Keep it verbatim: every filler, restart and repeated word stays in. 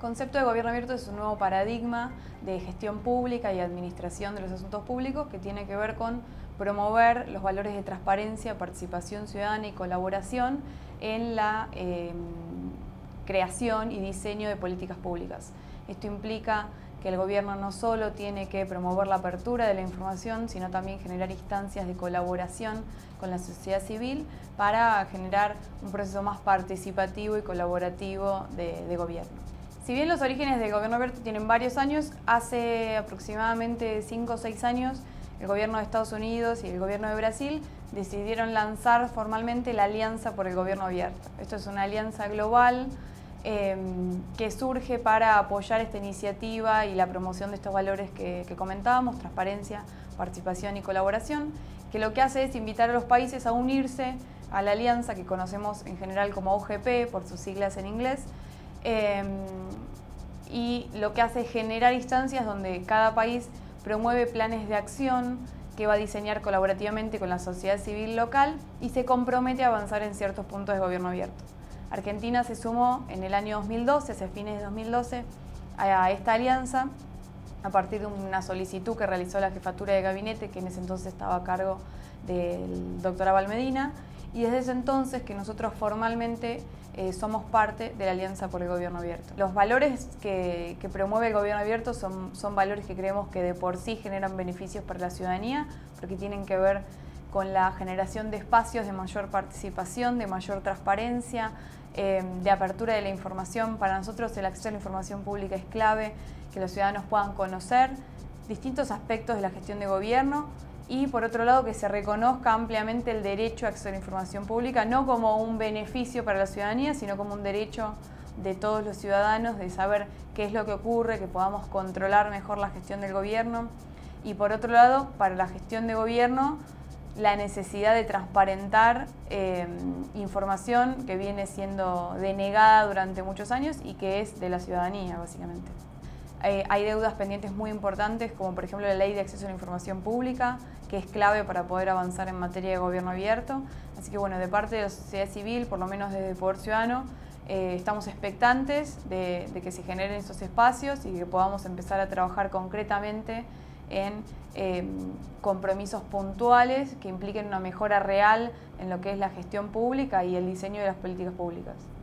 concepto de gobierno abierto es un nuevo paradigma de gestión pública y administración de los asuntos públicos que tiene que ver con promover los valores de transparencia, participación ciudadana y colaboración en la eh, creación y diseño de políticas públicas. Esto implica que el gobierno no solo tiene que promover la apertura de la información, sino también generar instancias de colaboración con la sociedad civil para generar un proceso más participativo y colaborativo de, de gobierno. Si bien los orígenes del gobierno abierto tienen varios años, hace aproximadamente cinco o seis años el gobierno de Estados Unidos y el gobierno de Brasil decidieron lanzar formalmente la Alianza por el Gobierno Abierto. Esto es una alianza global eh, que surge para apoyar esta iniciativa y la promoción de estos valores que, que comentábamos, transparencia, participación y colaboración, que lo que hace es invitar a los países a unirse a la alianza que conocemos en general como O G P, por sus siglas en inglés, eh, y lo que hace es generar instancias donde cada país promueve planes de acción que va a diseñar colaborativamente con la sociedad civil local y se compromete a avanzar en ciertos puntos de gobierno abierto. Argentina se sumó en el año dos mil doce, hacia fines de dos mil doce, a esta alianza a partir de una solicitud que realizó la jefatura de gabinete, que en ese entonces estaba a cargo del doctor Abal Medina, y desde ese entonces que nosotros formalmente eh, somos parte de la Alianza por el Gobierno Abierto. Los valores que, que promueve el Gobierno Abierto son, son valores que creemos que de por sí generan beneficios para la ciudadanía, porque tienen que ver con la generación de espacios de mayor participación, de mayor transparencia, eh, de apertura de la información. Para nosotros el acceso a la información pública es clave, que los ciudadanos puedan conocer distintos aspectos de la gestión de gobierno y, por otro lado, que se reconozca ampliamente el derecho a acceso a la información pública, no como un beneficio para la ciudadanía, sino como un derecho de todos los ciudadanos de saber qué es lo que ocurre, que podamos controlar mejor la gestión del gobierno. Y, por otro lado, para la gestión de gobierno, la necesidad de transparentar eh, información que viene siendo denegada durante muchos años y que es de la ciudadanía, básicamente. Eh, hay deudas pendientes muy importantes, como por ejemplo la Ley de Acceso a la Información Pública, que es clave para poder avanzar en materia de gobierno abierto. Así que bueno, de parte de la sociedad civil, por lo menos desde el Poder Ciudadano, eh, estamos expectantes de, de que se generen esos espacios y que podamos empezar a trabajar concretamente en eh, compromisos puntuales que impliquen una mejora real en lo que es la gestión pública y el diseño de las políticas públicas.